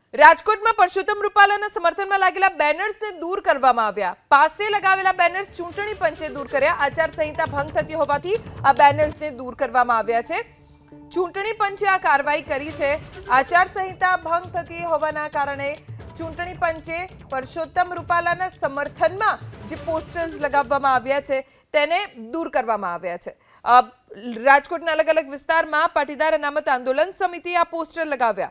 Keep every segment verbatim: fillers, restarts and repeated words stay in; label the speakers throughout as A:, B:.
A: રાજકોટમાં પરસોત્તમ રૂપાલાના સમર્થનમાં લાગેલા બેનર્સને દૂર કરવામાં આવ્યા। પાસે લગાવેલા બેનર્સ ચૂંટણી પંચે દૂર કર્યા। આચારસંહિતા ભંગ થતી હોવાથી આ બેનર્સને દૂર કરવામાં આવ્યા છે। ચૂંટણી પંચે આ કાર્યવાહી કરી છે। આચારસંહિતા ભંગ થતી હોવાના કારણે ચૂંટણી પંચે પરસોત્તમ રૂપાલાના સમર્થનમાં જે પોસ્ટર્સ લગાવવામાં આવ્યા છે તેને દૂર કરવામાં આવ્યા છે। રાજકોટના અલગ અલગ વિસ્તારમાં પાટીદાર અનામત આંદોલન સમિતિએ આ પોસ્ટર લગાવ્યા।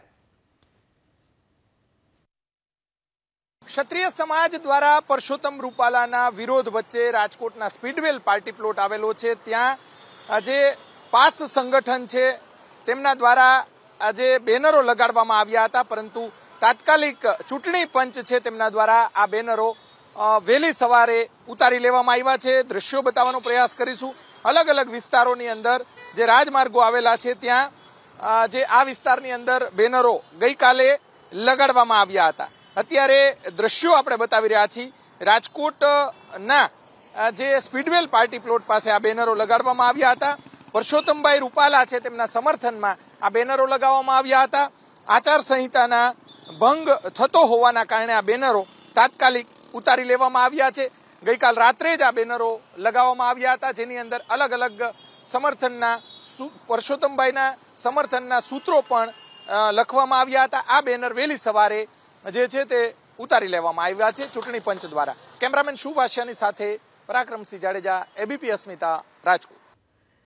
B: ક્ષત્રિય સમાજ દ્વારા પરસોત્તમ રૂપાલાના વિરોધ વચ્ચે રાજકોટના સ્પીડવેલ પાર્ટી પ્લોટ આવેલો છે, ત્યાં આજે પાસ સંગઠન છે તેમના દ્વારા આજે બેનરો લગાડવામાં આવ્યા હતા, પરંતુ તાત્કાલિક ચૂંટણી પંચ છે તેમના દ્વારા આ બેનરો વહેલી સવારે ઉતારી લેવામાં આવ્યા છે। દ્રશ્યો બતાવવાનો પ્રયાસ કરીશું। અલગ અલગ વિસ્તારોની અંદર જે રાજમાર્ગો આવેલા છે ત્યાં જે આ વિસ્તારની અંદર બેનરો ગઈકાલે લગાડવામાં આવ્યા હતા। અત્યારે દ્રશ્યો આપણે બતાવી રહ્યા છીએ। રાજકોટના જે સ્પીડવેલ પાર્ટી પ્લોટ પાસે આ બેનરો લગાડવામાં આવ્યા હતા। પરસોત્તમભાઈ રૂપાલા છે તેમના સમર્થનમાં આ બેનરો લગાવવામાં આવ્યા હતા। આચારસંહિતાના ભંગ થતો હોવાના કારણે આ બેનરો તાત્કાલિક ઉતારી લેવામાં આવ્યા છે। ગઈકાલ રાત્રે જ આ બેનરો લગાવવામાં આવ્યા હતા, જેની અંદર અલગ અલગ સમર્થનના પરસોત્તમભાઈના સમર્થનના સૂત્રો પણ લખવામાં આવ્યા હતા। આ બેનર વહેલી સવારે જે છે તે ઉતારી લેવામાં આવ્યા છે ચૂંટણી પંચ દ્વારા। કેમેરામેન શુભાષ્યાની સાથે પરાક્રમસિંહ જાડેજા, એબીપી અસ્મિતા, રાજકોટ।